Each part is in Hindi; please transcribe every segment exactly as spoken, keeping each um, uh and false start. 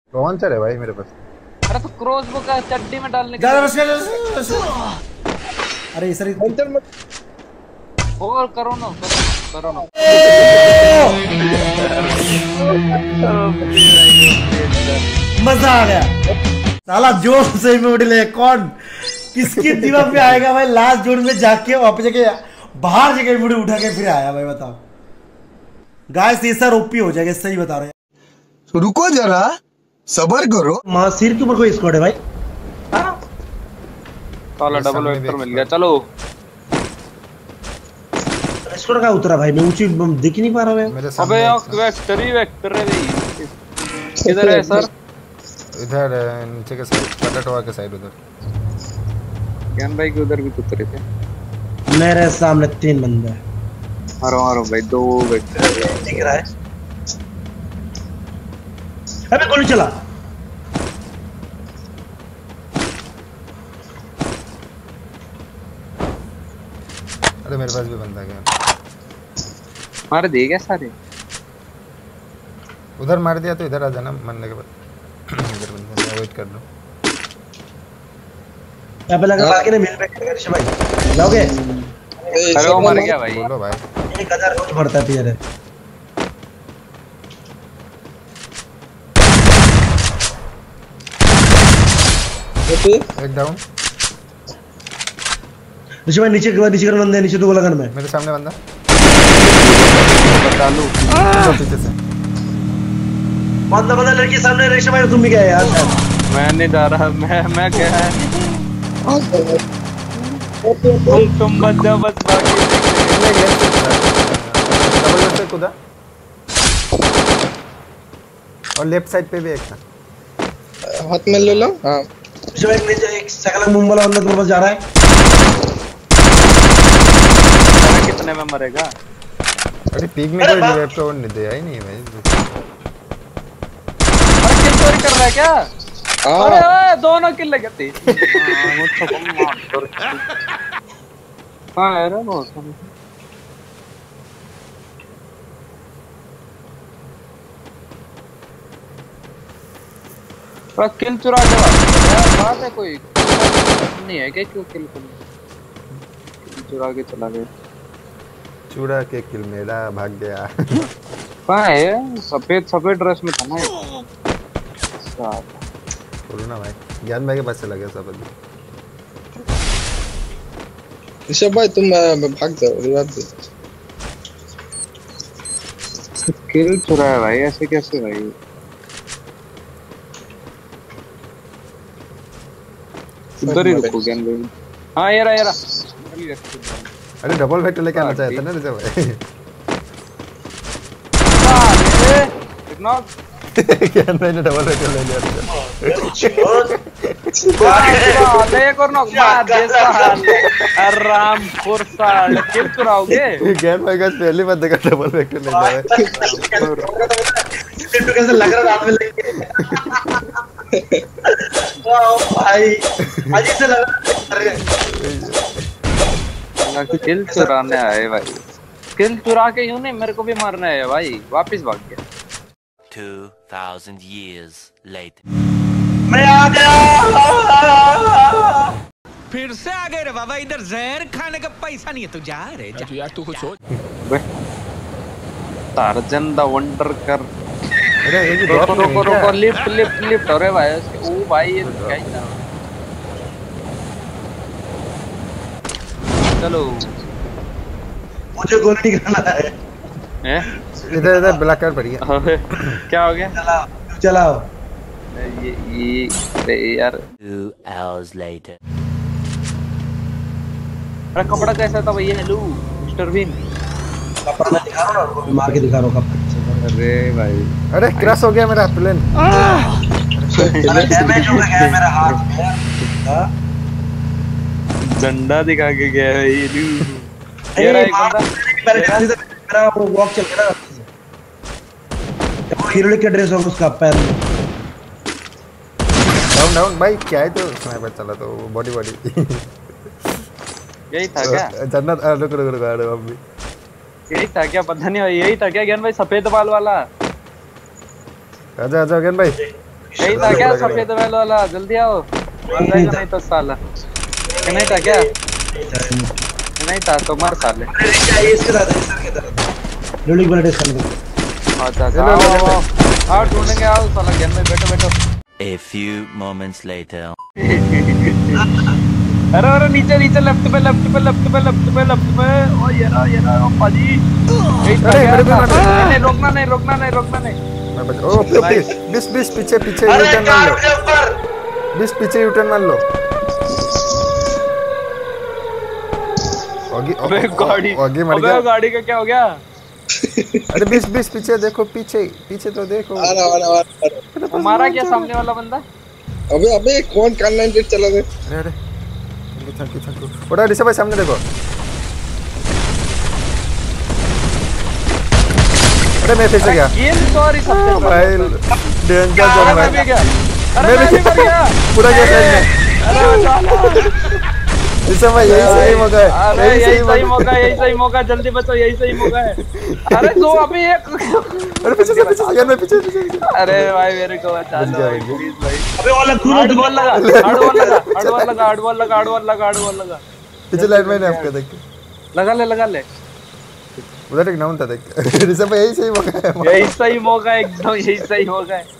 लॉन्चर है भाई मेरे पास। अरे तो क्रॉसबो का चड्डी में डालने के ज्यादा बस अरे इस तरह लॉन्चर मत और करो ना करो ना मजा आ गया साला जोर से में उड़ ले कौन किसकी दिमाग में आएगा भाई लास्ट जोन में जाके वापस जाके बाहर जाके मुड़े उठा के फिर आया भाई बताओ गाइस ये सर ओपी हो जाएगा सही बता रहे हैं। तो रुको जरा सबर करो। मां सिर के ऊपर कोई स्क्वाड है भाई साला डबल वेक्टर मिल गया चलो स्क्वाड का उतरा भाई मैं ऊंची दिख नहीं पा रहा हूं अबे यार वेक्टर ही वेक्टर है भाई किधर है सर इधर नीचे के साइड पटाटवा के साइड उधर ज्ञान भाई के उधर भी उतरे थे मेरे सामने तीन बंदे हैं मारो मारो भाई दो वेक्टर दिख रहा है अबे गोली चला अरे मेरे पास भी बंदा गया मार दे क्या सारे उधर मार दिया तो इधर आ जाना मरने के बाद इधर बंदा वेट कर लो यहाँ पे लगा बाकी ने मेरे पे कर ऋषभ भाई जाओगे अरे वो मर गया भाई बोलो भाई एक हजार रोज भरता है पियर एक डाउन ऋषभ भाई नीचे के बाद नीचे कर बंदे नीचे दो लगन में मेरे सामने बंदा चालू पीछे से बंदा बंदा लड़की सामने ऋषभ भाई तुम भी गए यार मैं नहीं जा रहा मैं मैं क्या है तुम तुम बच जाओ बस बाकी डबल से कूदा और लेफ्ट साइड पे भी एक था हाथ में ले लो। हां ऋषभ भाई नीचे एक सकल मुंह वाला बंदा तुम्हारे पास जा रहा है कितने में मरेगा अरे पीक में कोई रिवाइव तो नहीं दिया ही नहीं भाई अरे किल चोरी कर रहा है क्या अरे ओए दोनों किल लगे थे हां मुझको मार हां यार बहुत पर किल चुरा के बात है कोई नहीं है क्या क्यों किल कर चुरा के चला गया चुरा के किल मेरा भाग गया कहां है सफेद सफेद ड्रेस में था ना बोलो ना भाई ज्ञान भाई के पास चला गया सब ऋषभ भाई तुम भाग जाओ रिवाइव दे किल चुरा है भाई ऐसे कैसे भाई उधर ही रुको ज्ञान भाई हां ये रहा ये रहा अरे डबल वेक्टर लेके आना चाहता ना ऋषभ भाई इतना ज्ञान भाई ने डबल वेक्टर ले लिया ले एक और नॉक मार दे साल आराम फुर्सत किल चुराओगे ज्ञान भाई का पहली बार देखा डबल वेक्टर ले लिया है कैसे लग रहा रात में लेके वाओ भाई अजीब से लग रहा किल चुराने आए भाई किल चुरा के यूं नहीं मेरे को भी मारना है भाई वापस भाग गया two thousand years later मैं आ गया फिर से आ गए रे बाबा इधर जहर खाने का पैसा नहीं है तू जा रे जा यार तू कुछ सोच टार्जन द वंडर कर अरे ये भी रोको रोको रोको लिफ्ट लिफ्ट लिफ्ट अरे भाई ओ भाई ये क्या ही था चलो मुझे गोली नहीं करना है हैं इधर इधर ब्लैक कार्ड पड़ी है क्या हो गया चलाओ चलाओ ये ये यार two hours later अरे कपड़ा कैसा था भैया हेलो मिस्टर बीन कपड़ा मैं दिखा रहा हूं ना मार के दिखा रहा हूं कपड़ा अरे भाई अरे क्रैश हो गया मेरा प्लेन अरे डैमेज हो गया मेरा हाथ में हां डंडा दिखा के गया है ये लू ये रहा एक बंदा मेरा वो वॉक चल रहा है वो हीरो का ड्रेस होगा उसका पैर में डाउन डाउन भाई क्या है तो स्नाइपर चला तो बॉडी बॉडी यही था क्या जन्नत रुक रुक रुक अब भी यही था क्या पता नहीं यही था क्या ज्ञान भाई सफेद बाल वाला आजा आजा ज्ञान भाई यही था क्या सफेद वेल वाला? जल्दी आओ, मर जाएगा नहीं तो साला। कि नहीं था क्या? नहीं था तो मर साले। चाहिए इसके साथ इसके तरफ लोडिंग बना टेस्ट करने दो। अच्छा अच्छा आओ आओ ढूंढेंगे, आओ साला गेम में बैठो बैठो। A few moments later. अरे अरे नीचे नीचे लेफ्ट पे लेफ्ट पे लेफ्ट पे लेफ्ट पे लेफ्ट पे। ओ ये रहा ये रहा पाजी। अरे मेरे को मार। नहीं रोकना नहीं रोकना नहीं रोकना नहीं। मैं बच ओ प्लीज बीस बीस पीछे पीछे यूटर्न मार लो। बीस पीछे यूटर्न मार लो। ओगी अबे गाड़ी ओगी मर अबे गया। गाड़ी का क्या हो गया? अरे बीस बीस पीछे देखो, पीछे पीछे तो देखो। आ रहा आ रहा आ रहा। वो मारा क्या सामने वाला बंदा? अबे अबे कौन कार नाइन चला गया? अरे अरे थैंक यू थैंक यू। उड़ा ऋषभ भाई सामने देखो। अरे मैं फिर से गया गेम सॉरी सबसे भाई, डेंजर अरे जोन मैं भी भाई। गया। अरे मैं मैं भी भी मर गया। पूरा गया साइड में। अरे साला ऋषभ भाई यही सही मौका है, अरे यही यही सही सही मौका। मौका यही सही मौका, जल्दी बचो यही सही मौका है। अरे जो अभी एक अरे पीछे से पीछे से यार, मैं पीछे पीछे पीछे। अरे भाई मेरे को बचा बच लो गया, भाई बच गया। प्लीज भाई। अबे वाला दूर हार्ड बॉल लगा हार्ड बॉल लगा हार्ड बॉल लगा हार्ड बॉल लगा हार्ड बॉल लगा हार्ड बॉल लगा पीछे लाइट में आपका देख के लगा ले लगा ले। उधर एक नाउन था देख। ऋषभ भाई यही सही मौका है। यही सही मौका है, एकदम यही सही मौका है।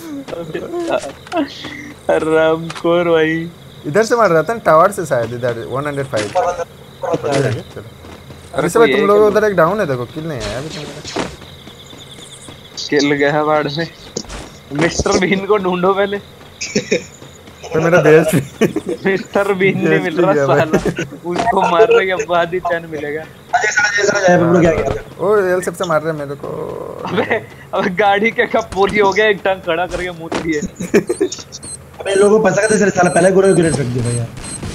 रामकोर भाई इधर से मार रहा था ना, टावर से शायद इधर एक सौ पाँच। चलो ऋषभ भाई तुम लोग उधर एक डाउन है देखो, किल नहीं है अभी तुम। किल गया बाढ़ में। मिस्टर बीन को ढूंढो पहले। तो मेरा देश भी मिस्टर बीन नहीं मिल रहा साला, उसको मारने के बाद ही चैन मिलेगा। ओ एल सबसे मार रहे हैं मेरे को। अबे अबे गाड़ी के कब पूरी हो गया, एक टंग खड़ा करके मुंह दिए। अबे लोगों को फंसा के तेरे साला पहले गोरे गिरेट रख दिया यार।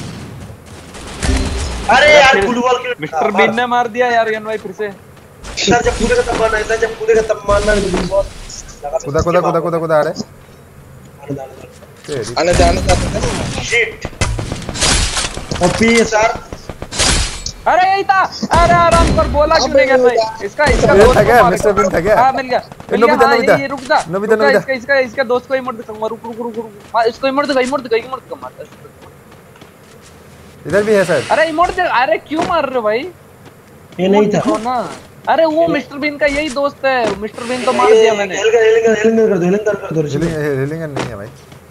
अरे यार फुटबॉल के मिस्टर बीन ने मार दिया यार यन भाई फिर से। सर जब कूदे का तब मारना है, जब कूदे का तब मारना है तो बहुत कुदा कुदा कुदा कुदा कुदा आ रहे तेरी। आने दे आने दे। Shit OP sir. अरे यही था। अरे आराम कर, बोला क्यों नहीं भाई? इसका इसका ये दोस्त था को क्या? मार। मिस्टर बीन था क्या? हां मिल गया मिल गया। नोबिता, हाँ, नोबिता। ये ये रुक जा नोबिता, रुक जा, नोबिता। इसका इसका इसका दोस्त को ही मर दे। रुक रुक रुक रुक मार इसको, इमोट दे इमोट दे इमोट दे मार। इधर भी है शायद। अरे इमोट दे। अरे क्यों मार रहे हो भाई? ये नहीं था देखो ना। अरे वो मिस्टर बीन का यही दोस्त है। मिस्टर बीन तो मार दिया मैंने। हेल कर हेल कर हेल कर दो हेल कर दो ऋषभ। हीलिंग हीलिंग नहीं है भाई।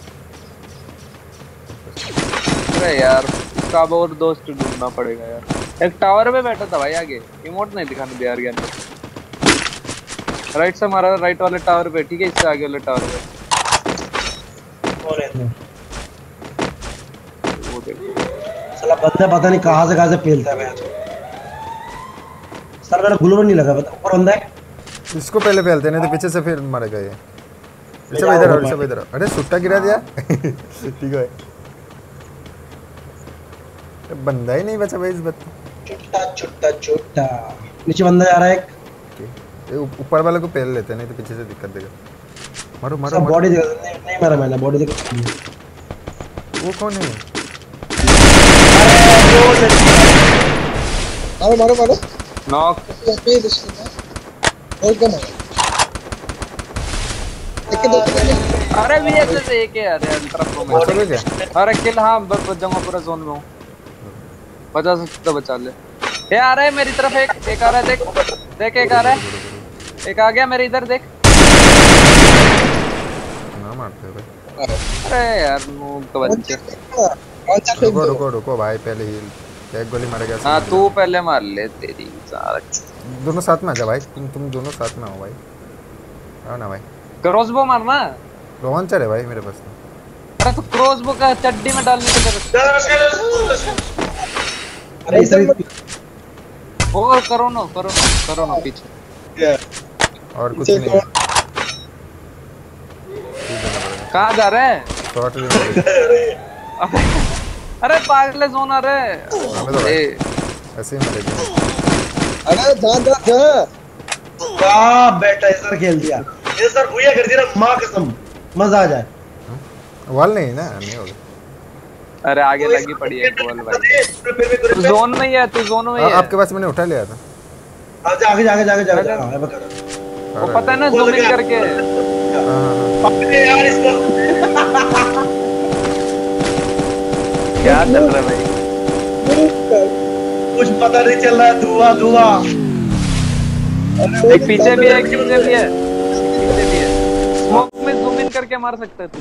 अरे यार इसका अब और दोस्त ढूंढना पड़ेगा यार। एक टावर पे बैठा था भाई आगे, इमोट नहीं दिखाने दिया यार ज्ञान। राइट से मारा, राइट वाले टावर पे, ठीक है इससे आगे वाले टावर पे। कौन है? वो देखो साला बंदा पता नहीं कहां से कहां से पेलता है मैं। सर मेरा ग्लू नहीं लगा, बता ऊपर बंदा है। इसको पहले फैलते नहीं तो पीछे से फिर मरेगा ये। ऋषभ इधर आओ, ऋषभ इधर आओ। अरे सुट्टा गिरा दिया। ठीक है बंदा ही नहीं बचा भाई इस बात। छोटा छोटा छोटा नीचे बंदा जा रहा है एक। ये ऊपर वाले को पहले लेते हैं, नहीं तो पीछे से दिक्कत देगा। मारो मारो सब मारो। बॉडी दिखा नहीं, नहीं मारा मैंने बॉडी दिखा। वो कौन है? मारो मारो मारो। नॉक। पे और कम है। एक दो। अरे वीएसएस से एक है। अरे अल्ट्रा प्रो में चलो क्या? अरे किल। हां बस बच जाऊंगा, पूरा जोन में हूं। बचा सकता तो बचा ले। ये आ रहा है मेरी तरफ, एक एक आ रहा है, देख देख एक आ रहा है, एक आ गया मेरे इधर देख। ना मारते भाई। अरे यार नूब का बच्चा। कौन सा रुको रुको रुको भाई, पहले हील। एक गोली मारेगा। हां तू पहले मार ले तेरी सारा। दोनों साथ में आ जा भाई, तुम तुम दोनों साथ में हो भाई। आओ ना भाई। क्रॉसबो मारना। लॉन्चर है भाई मेरे पास तो। अरे तो क्रॉसबो का चड्डी में डालने के लिए। अरे इस और करो ना करो ना करो ना पीछे। और कुछ नहीं है। कहाँ जा रहे हैं? शॉट ले। अबे, अरे पागल जोन आ रहे हमें तो ए, ऐसे ही मरेगा। अरे जा जा जा। वाह बेटा इधर खेल दिया। ये सर भूया कर दिया मां कसम, मजा आ जाए। वॉल नहीं ना, नहीं होगा। अरे आगे लगी पड़ी है बॉल भाई। तू जोन में ही है, तू जोन में ही है। आपके पास मैंने उठा लिया था। आगे आगे जाके जाके जाके वो पता है ना जूम इन करके। अरे यार इसको चल रहा है भाई। कुछ पता नहीं चल रहा है, धुआं धुआं। एक पीछे भी है, एक पीछे भी है, पीछे भी है। स्मोक में जूम इन करके मार सकते है तू।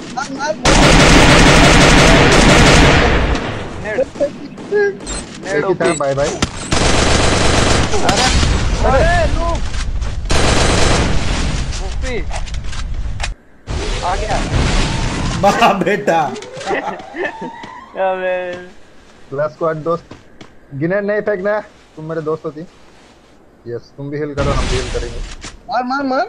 नेड नेड ओपी। Bye bye. अरे अरे नो ओपी आ गया। वाह बेटा। अबे क्लास स्क्वाड दोस्त, गिनेट नहीं फेंकना, तुम मेरे दोस्त होती। यस, तुम भी हिल करो, हम भी हिल करेंगे। मार मार मार।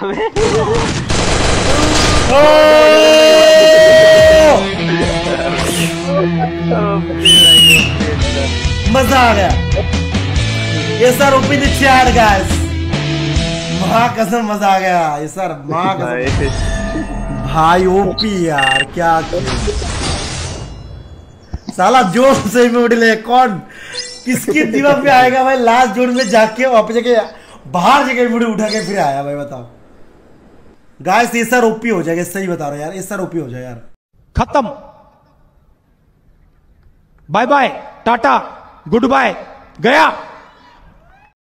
मजा आ गया। ये sir OP the chat guys, मां कसम मजा आ गया। ये सर मां कसम भाई ओपी यार, क्या साला जोश से में उड़े। कौन किसकी दिमाग पे आएगा भाई लास्ट जोन में जाके वापस जाके बाहर जगह मुड़ी उठा के फिर आया भाई, बताओ गाइस। ये सर ओपी हो जाएगा, सही बता रहा हूं यार, ये सर ओपी हो जाए यार। खत्म, बाय बाय, टाटा, गुड बाय, गया।